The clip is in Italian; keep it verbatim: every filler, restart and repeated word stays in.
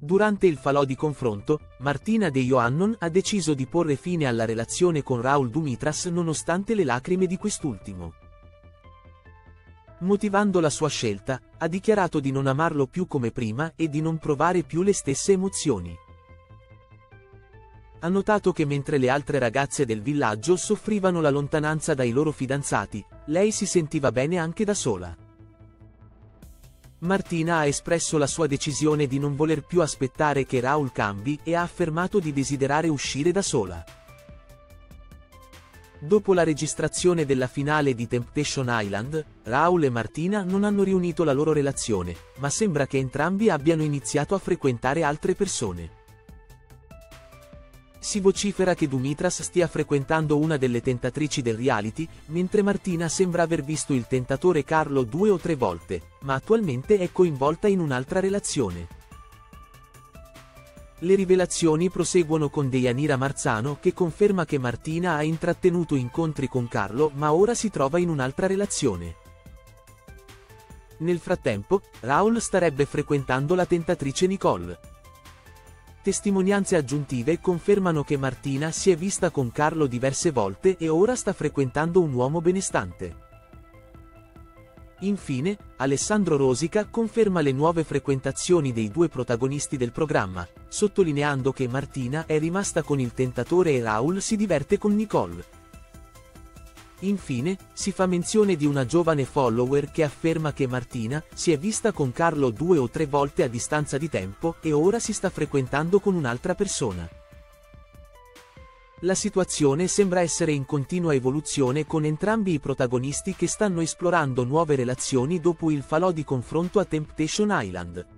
Durante il falò di confronto, Martina De Johannon ha deciso di porre fine alla relazione con Raul Dumitras nonostante le lacrime di quest'ultimo. Motivando la sua scelta, ha dichiarato di non amarlo più come prima e di non provare più le stesse emozioni. Ha notato che mentre le altre ragazze del villaggio soffrivano la lontananza dai loro fidanzati, lei si sentiva bene anche da sola. Martina ha espresso la sua decisione di non voler più aspettare che Raul cambi e ha affermato di desiderare uscire da sola. Dopo la registrazione della finale di Temptation Island, Raul e Martina non hanno riunito la loro relazione, ma sembra che entrambi abbiano iniziato a frequentare altre persone. Si vocifera che Dumitras stia frequentando una delle tentatrici del reality, mentre Martina sembra aver visto il tentatore Carlo due o tre volte, ma attualmente è coinvolta in un'altra relazione. Le rivelazioni proseguono con Deianira Marzano che conferma che Martina ha intrattenuto incontri con Carlo ma ora si trova in un'altra relazione. Nel frattempo, Raul starebbe frequentando la tentatrice Nicole. Testimonianze aggiuntive confermano che Martina si è vista con Carlo diverse volte e ora sta frequentando un uomo benestante. Infine, Alessandro Rosica conferma le nuove frequentazioni dei due protagonisti del programma, sottolineando che Martina è rimasta con il tentatore e Raul si diverte con Nicole. Infine, si fa menzione di una giovane follower che afferma che Martina si è vista con Carlo due o tre volte a distanza di tempo e ora si sta frequentando con un'altra persona. La situazione sembra essere in continua evoluzione con entrambi i protagonisti che stanno esplorando nuove relazioni dopo il falò di confronto a Temptation Island.